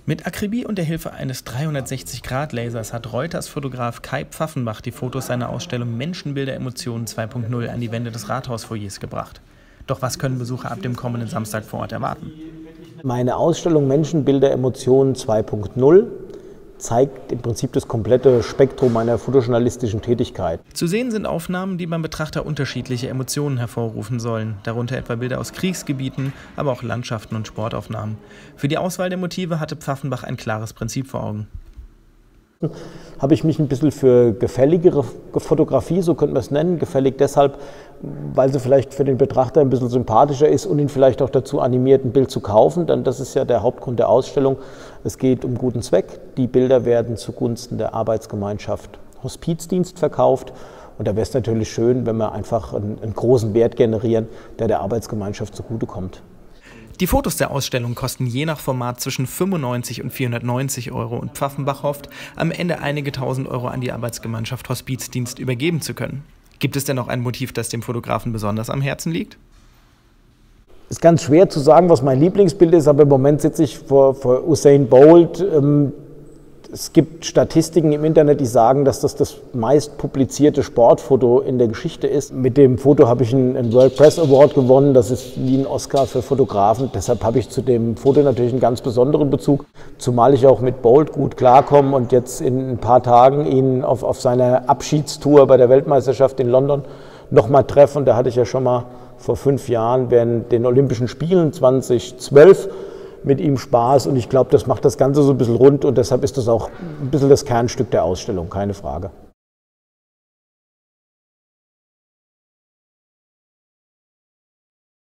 Mit Akribie und der Hilfe eines 360-Grad-Lasers hat Reuters-Fotograf Kai Pfaffenbach die Fotos seiner Ausstellung Menschenbilder Emotionen 2.0 an die Wände des Rathausfoyers gebracht. Doch was können Besucher ab dem kommenden Samstag vor Ort erwarten? Meine Ausstellung Menschenbilder Emotionen 2.0 zeigt im Prinzip das komplette Spektrum meiner fotojournalistischen Tätigkeit. Zu sehen sind Aufnahmen, die beim Betrachter unterschiedliche Emotionen hervorrufen sollen, darunter etwa Bilder aus Kriegsgebieten, aber auch Landschaften und Sportaufnahmen. Für die Auswahl der Motive hatte Pfaffenbach ein klares Prinzip vor Augen. Habe ich mich ein bisschen für gefälligere Fotografie, so könnte man es nennen, gefällig deshalb, weil sie vielleicht für den Betrachter ein bisschen sympathischer ist und ihn vielleicht auch dazu animiert, ein Bild zu kaufen, denn das ist ja der Hauptgrund der Ausstellung. Es geht um guten Zweck. Die Bilder werden zugunsten der Arbeitsgemeinschaft Hospizdienst verkauft und da wäre es natürlich schön, wenn wir einfach einen großen Wert generieren, der Arbeitsgemeinschaft zugutekommt. Die Fotos der Ausstellung kosten je nach Format zwischen 95 und 490 € und Pfaffenbach hofft, am Ende einige tausend Euro an die Arbeitsgemeinschaft Hospizdienst übergeben zu können. Gibt es denn noch ein Motiv, das dem Fotografen besonders am Herzen liegt? Es ist ganz schwer zu sagen, was mein Lieblingsbild ist, aber im Moment sitze ich vor Usain Bolt. Es gibt Statistiken im Internet, die sagen, dass das meist publizierte Sportfoto in der Geschichte ist. Mit dem Foto habe ich einen World Press Award gewonnen, das ist wie ein Oscar für Fotografen. Deshalb habe ich zu dem Foto natürlich einen ganz besonderen Bezug, zumal ich auch mit Bolt gut klarkomme und jetzt in ein paar Tagen ihn auf seiner Abschiedstour bei der Weltmeisterschaft in London nochmal treffe. Und da hatte ich ja schon mal vor 5 Jahren während den Olympischen Spielen 2012 mit ihm Spaß und ich glaube, das macht das Ganze so ein bisschen rund und deshalb ist das auch ein bisschen das Kernstück der Ausstellung, keine Frage.